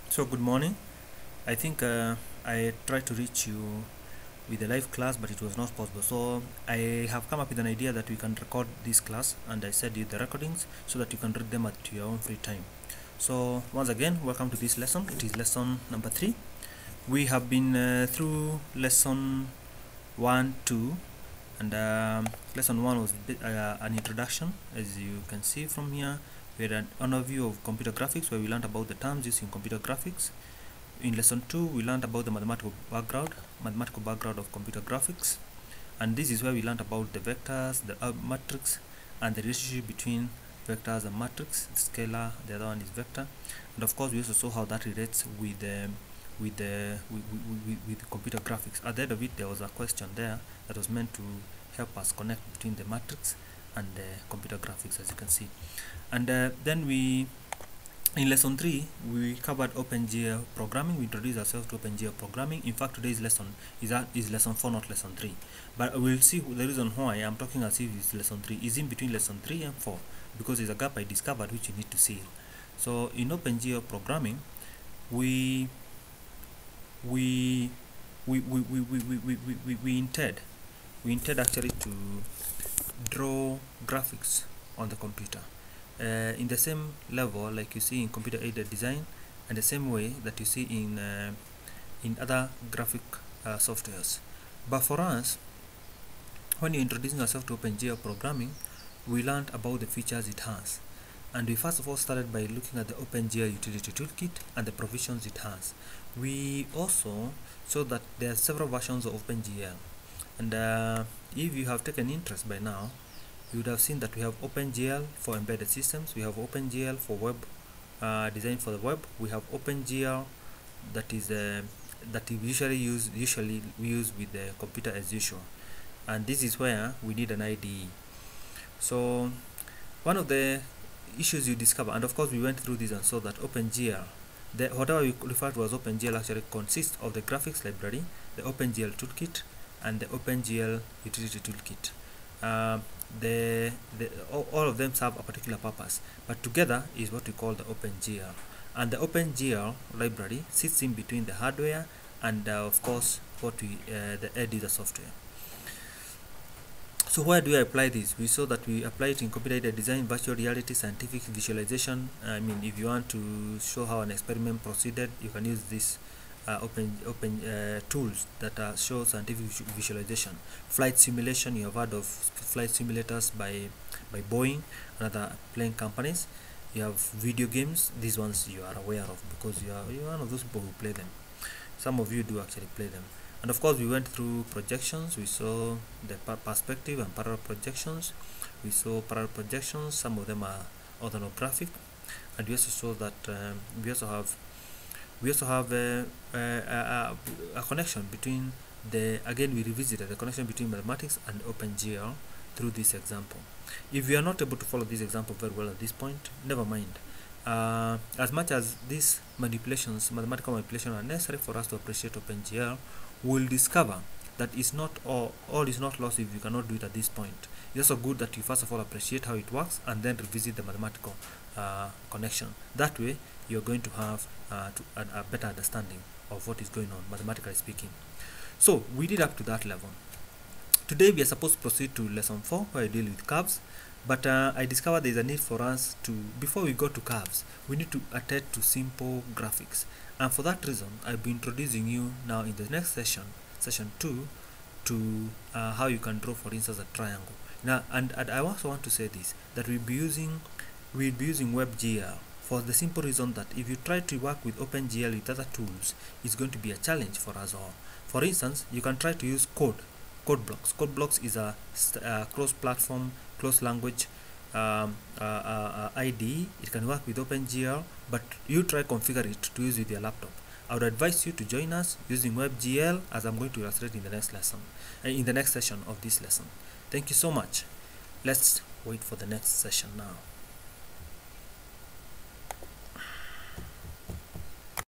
So good morning. I think I tried to reach you with a live class, but it was not possible. So I have come up with an idea that we can record this class, and I send you the recordings so that you can read them at your own free time. So once again, welcome to this lesson. It is lesson number 3. We have been through lesson 1, 2, and lesson 1 was an introduction, as you can see from here. We had an overview of computer graphics, where we learned about the terms used in computer graphics. In lesson 2, we learned about the mathematical background of computer graphics, and this is where we learned about the vectors, the matrix, and the relationship between vectors and matrix. The scalar, the other one is vector, and of course we also saw how that relates with computer graphics. At the end of it, there was a question there that was meant to help us connect between the matrix and the computer graphics, as you can see. And then in lesson 3, we covered OpenGL programming. We introduced ourselves to OpenGL programming. In fact, today's lesson is lesson 4, not lesson 3. But we'll see the reason why I'm talking as if it's lesson 3 is in between lesson 3 and 4, because there's a gap I discovered which you need to see. So in OpenGL programming, we intend actually to draw graphics on the computer. In the same level like you see in computer aided design, and the same way that you see in other graphic softwares. But for us, when you're introducing yourself to OpenGL programming, we learned about the features it has, and we first of all started by looking at the OpenGL utility toolkit and the provisions it has. We also saw that there are several versions of OpenGL, and if you have taken interest by now, you would have seen that we have OpenGL for embedded systems, we have OpenGL for web design for the web, we have OpenGL that is that we usually use with the computer as usual, and this is where we need an IDE. So one of the issues you discover, and of course we went through this and saw that OpenGL, whatever we refer to as OpenGL, actually consists of the graphics library, the OpenGL toolkit, and the OpenGL utility toolkit. All of them serve a particular purpose, but together is what we call the OpenGL. And the OpenGL library sits in between the hardware and of course the end user software. So where do we apply this? We saw that we apply it in computer aided design, virtual reality, scientific visualization. I mean, if you want to show how an experiment proceeded, you can use this open tools that show scientific visualization. Flight simulation, you have heard of flight simulators by Boeing and other plane companies. You have video games, these ones you are aware of because you're one of those people who play them. Some of you do actually play them. And of course we went through projections. We saw the perspective and parallel projections. We saw parallel projections, some of them are orthographic, and we also saw that we also have a connection between again we revisited the connection between mathematics and OpenGL through this example. If you are not able to follow this example very well at this point, never mind. As much as these mathematical manipulations are necessary for us to appreciate OpenGL, we'll discover that it's not all is not lost if you cannot do it at this point. It's also good that you first of all appreciate how it works and then revisit the mathematical connection. That way you're going to have a better understanding of what is going on, mathematically speaking. So we did up to that level. Today we are supposed to proceed to lesson 4, where I deal with curves, but I discovered there is a need for us to, before we go to curves, we need to attend to simple graphics, and for that reason I'll be introducing you now in the next session 2, to how you can draw, for instance, a triangle. Now, and I also want to say this, that we'll be using WebGL for the simple reason that if you try to work with OpenGL with other tools, it's going to be a challenge for us all. For instance, you can try to use code blocks. Code blocks is a cross-platform, cross-language IDE. It can work with OpenGL, but you try configure it to use with your laptop. I would advise you to join us using WebGL, as I'm going to illustrate in the next lesson, in the next session of this lesson. Thank you so much. Let's wait for the next session now.